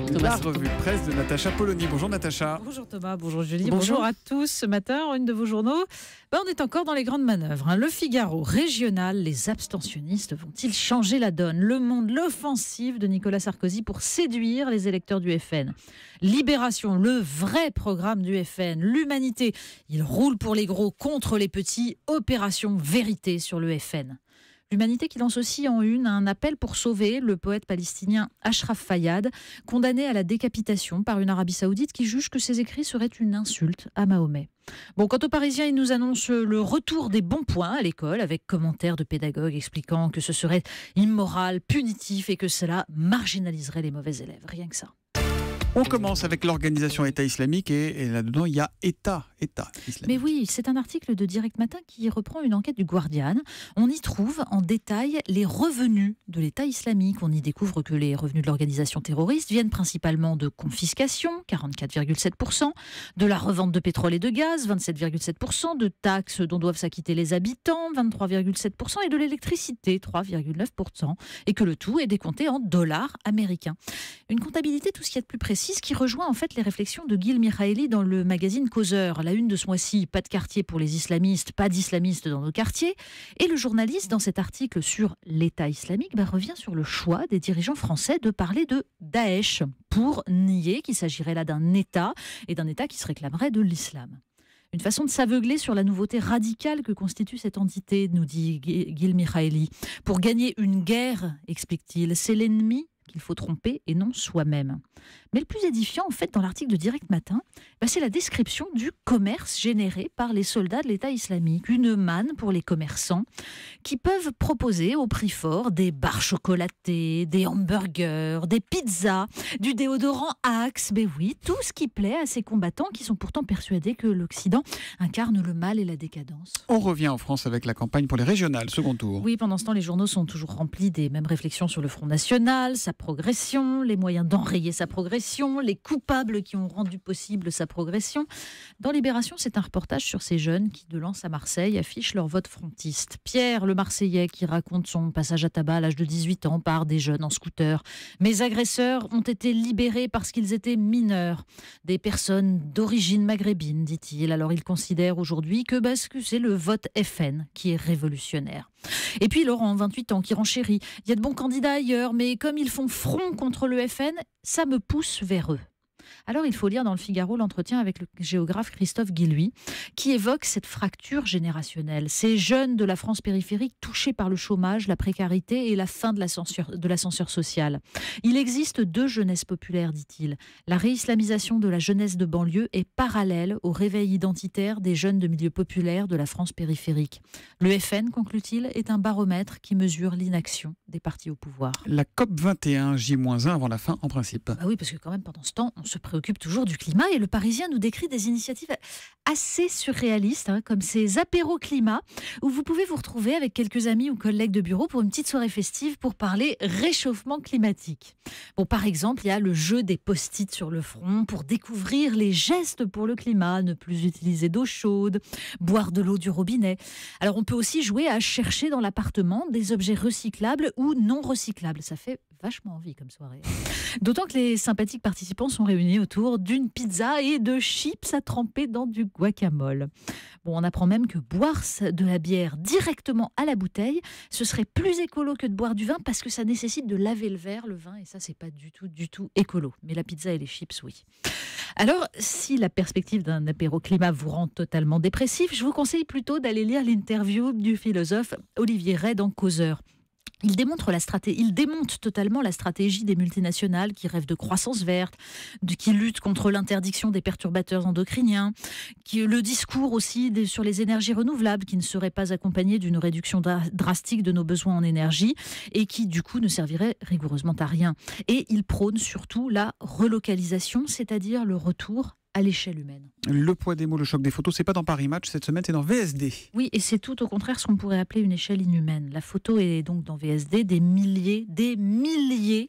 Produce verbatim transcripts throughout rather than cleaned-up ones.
Thomas. La revue de presse de Natacha Polony. Bonjour Natacha. Bonjour Thomas, bonjour Julie, Bonjour. bonjour, à tous. Ce matin, une de vos journaux, ben on est encore dans les grandes manœuvres. Hein. Le Figaro, régional, les abstentionnistes vont-ils changer la donne? Le Monde, l'offensive de Nicolas Sarkozy pour séduire les électeurs du F N. Libération, le vrai programme du F N. L'Humanité, il roule pour les gros contre les petits. Opération vérité sur le F N. L'Humanité qui lance aussi en une un appel pour sauver le poète palestinien Ashraf Fayad, condamné à la décapitation par une Arabie Saoudite qui juge que ses écrits seraient une insulte à Mahomet. Bon, quant aux Parisiens, ils nous annoncent le retour des bons points à l'école, avec commentaires de pédagogues expliquant que ce serait immoral, punitif et que cela marginaliserait les mauvais élèves. Rien que ça. On commence avec l'organisation État islamique et, et là-dedans, il y a État, État islamique. Mais oui, c'est un article de Direct Matin qui reprend une enquête du Guardian. On y trouve en détail les revenus de l'État islamique. On y découvre que les revenus de l'organisation terroriste viennent principalement de confiscation, quarante-quatre virgule sept pour cent, de la revente de pétrole et de gaz, vingt-sept virgule sept pour cent, de taxes dont doivent s'acquitter les habitants, vingt-trois virgule sept pour cent, et de l'électricité, trois virgule neuf pour cent, et que le tout est décompté en dollars américains. Une comptabilité tout ce qu'il y a de plus précis, qui rejoint en fait les réflexions de Gil Mikhaeli dans le magazine Causeur. La une de ce mois-ci, pas de quartier pour les islamistes, pas d'islamistes dans nos quartiers. Et le journaliste, dans cet article sur l'État islamique, bah, revient sur le choix des dirigeants français de parler de Daesh pour nier qu'il s'agirait là d'un État et d'un État qui se réclamerait de l'islam. Une façon de s'aveugler sur la nouveauté radicale que constitue cette entité, nous dit Gil Mikhaeli. Pour gagner une guerre, explique-t-il, c'est l'ennemi qu'il faut tromper et non soi-même. Mais le plus édifiant, en fait, dans l'article de Direct Matin, bah, c'est la description du commerce généré par les soldats de l'État islamique. Une manne pour les commerçants qui peuvent proposer au prix fort des barres chocolatées, des hamburgers, des pizzas, du déodorant Axe. Ben oui, tout ce qui plaît à ces combattants qui sont pourtant persuadés que l'Occident incarne le mal et la décadence. On revient en France avec la campagne pour les régionales, second tour. Oui, pendant ce temps, les journaux sont toujours remplis des mêmes réflexions sur le Front National, sa progression, les moyens d'enrayer sa progression, les coupables qui ont rendu possible sa progression. Dans Libération, c'est un reportage sur ces jeunes qui, de Lens à Marseille, affichent leur vote frontiste. Pierre, le Marseillais, qui raconte son passage à tabac à l'âge de dix-huit ans par des jeunes en scooter. Mes agresseurs ont été libérés parce qu'ils étaient mineurs. Des personnes d'origine maghrébine, dit-il. Alors il considère aujourd'hui que, bah, que c'est le vote F N qui est révolutionnaire. Et puis Laurent, vingt-huit ans, qui renchérit. Il y a de bons candidats ailleurs, mais comme ils font front contre le F N, ça me pousse vers eux. Alors il faut lire dans le Figaro l'entretien avec le géographe Christophe Guilluy qui évoque cette fracture générationnelle. Ces jeunes de la France périphérique touchés par le chômage, la précarité et la fin de l'ascenseur, de l'ascenseur social. Il existe deux jeunesses populaires, dit-il. La réislamisation de la jeunesse de banlieue est parallèle au réveil identitaire des jeunes de milieux populaires de la France périphérique. Le F N, conclut-il, est un baromètre qui mesure l'inaction des partis au pouvoir. La COP vingt et un, J un avant la fin en principe. Bah oui, parce que quand même pendant ce temps, on se préoccupe toujours du climat et le Parisien nous décrit des initiatives assez surréalistes, hein, comme ces apéros climat, où vous pouvez vous retrouver avec quelques amis ou collègues de bureau pour une petite soirée festive pour parler réchauffement climatique. Bon, par exemple, il y a le jeu des post-it sur le front pour découvrir les gestes pour le climat, ne plus utiliser d'eau chaude, boire de l'eau du robinet. Alors on peut aussi jouer à chercher dans l'appartement des objets recyclables ou non recyclables. Ça fait vachement envie comme soirée. D'autant que les sympathiques participants sont réunis autour d'une pizza et de chips à tremper dans du guacamole. Bon, on apprend même que boire de la bière directement à la bouteille, ce serait plus écolo que de boire du vin parce que ça nécessite de laver le verre, le vin, et ça, c'est pas du tout, du tout écolo. Mais la pizza et les chips, oui. Alors, si la perspective d'un apéro climat vous rend totalement dépressif, je vous conseille plutôt d'aller lire l'interview du philosophe Olivier Rey dans Causeur. Il démontre la stratégie, il démonte totalement la stratégie des multinationales qui rêvent de croissance verte, de, qui luttent contre l'interdiction des perturbateurs endocriniens, qui, le discours aussi des, sur les énergies renouvelables qui ne serait pas accompagné d'une réduction dra- drastique de nos besoins en énergie et qui du coup ne servirait rigoureusement à rien. Et il prône surtout la relocalisation, c'est-à-dire le retour à l'échelle humaine. Le poids des mots, le choc des photos, c'est pas dans Paris Match cette semaine, c'est dans V S D. Oui, et c'est tout au contraire ce qu'on pourrait appeler une échelle inhumaine. La photo est donc dans V S D, des milliers, des milliers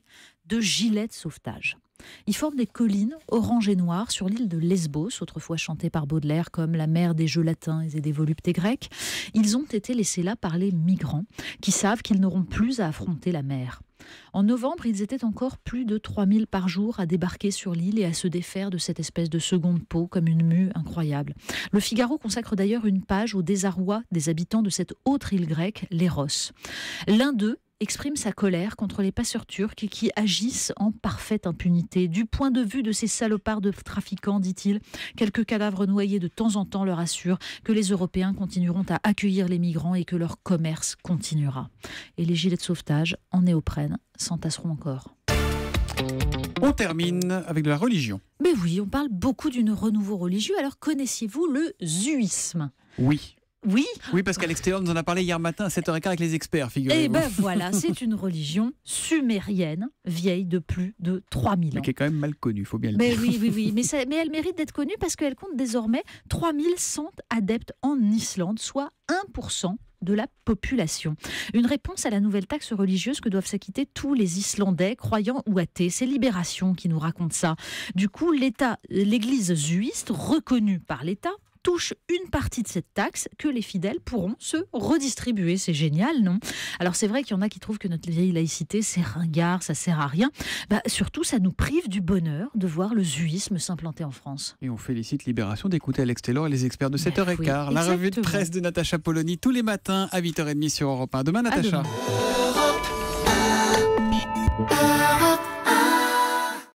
de gilets de sauvetage. Ils forment des collines orange et noires sur l'île de Lesbos, autrefois chantée par Baudelaire comme la mer des jeux latins et des voluptés grecs. Ils ont été laissés là par les migrants qui savent qu'ils n'auront plus à affronter la mer. En novembre, ils étaient encore plus de trois mille par jour à débarquer sur l'île et à se défaire de cette espèce de seconde peau comme une mue incroyable. Le Figaro consacre d'ailleurs une page au désarroi des habitants de cette autre île grecque, Léros. L'un d'eux exprime sa colère contre les passeurs turcs qui agissent en parfaite impunité. Du point de vue de ces salopards de trafiquants, dit-il, quelques cadavres noyés de temps en temps leur assurent que les Européens continueront à accueillir les migrants et que leur commerce continuera. Et les gilets de sauvetage en néoprène s'entasseront encore. On termine avec de la religion. Mais oui, on parle beaucoup d'une renouveau religieux. Alors connaissiez-vous le zuisme ? Oui. Oui. Oui, parce qu'Alex Taylor nous en a parlé hier matin à sept heures quinze avec les experts, figurez-vous. Eh ben voilà, c'est une religion sumérienne, vieille de plus de trois mille ans. Mais qui est quand même mal connue, il faut bien le mais dire. Oui, oui, oui. Mais, ça, mais elle mérite d'être connue parce qu'elle compte désormais trois mille cent adeptes en Islande, soit un pour cent de la population. Une réponse à la nouvelle taxe religieuse que doivent s'acquitter tous les Islandais, croyants ou athées. C'est Libération qui nous raconte ça. Du coup, l'État, l'Église zuiste, reconnue par l'État, touche une partie de cette taxe que les fidèles pourront se redistribuer. C'est génial, non ? Alors c'est vrai qu'il y en a qui trouvent que notre vieille laïcité, c'est ringard, ça sert à rien. Bah, surtout, ça nous prive du bonheur de voir le zuisme s'implanter en France. Et on félicite Libération d'écouter Alex Taylor et les experts de sept heures quinze. Oui, la revue de presse de Natacha Polony tous les matins à huit heures trente sur Europe un. Demain, Natacha.